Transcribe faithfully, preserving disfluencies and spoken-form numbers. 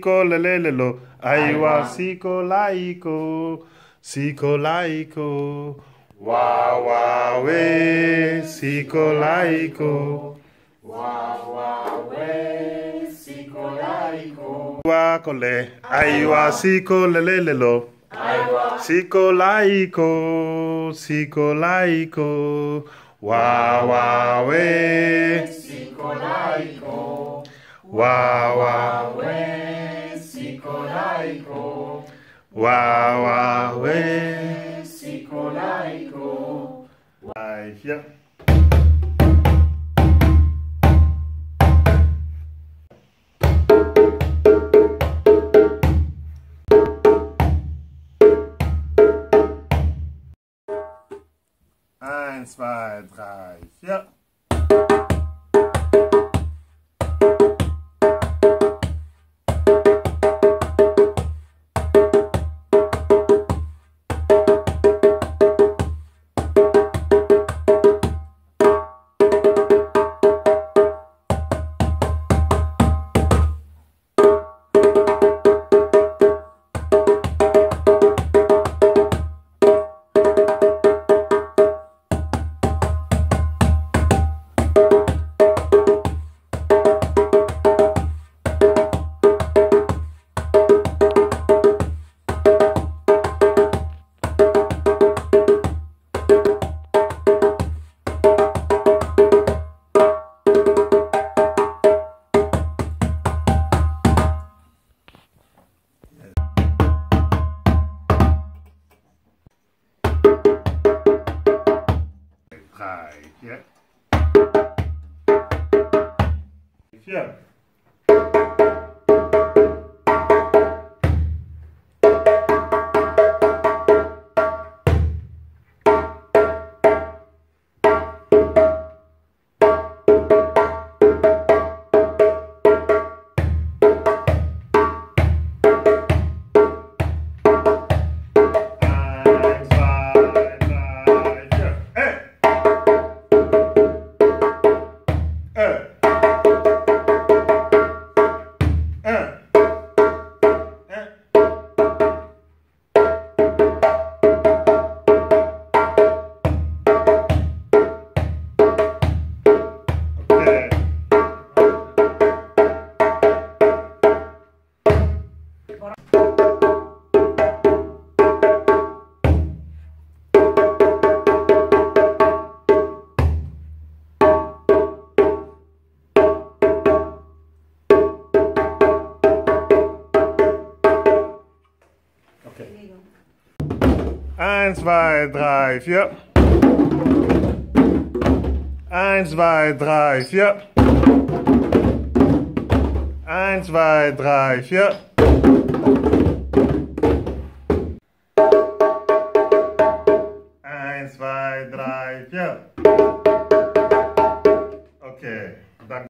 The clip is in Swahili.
Siko, lelele, Heiwa, Siko, leihiko, Siko, leihiko. Wakole, Siko, leihiko. Wakole, Siko, leihiko. Wakole, Heiwa, Siko, lelele, Siko, leihiko, Siko, leihiko. Wakole, Siko, leihiko. Wakole, Siko, leihiko. Wakole, Siko, leihiko. Ja. Eins, zwei, drei, vier. Drei, vier. Vier. Eins, zwei, drei, vier. Eins, zwei, drei, vier. Eins, zwei, drei, vier.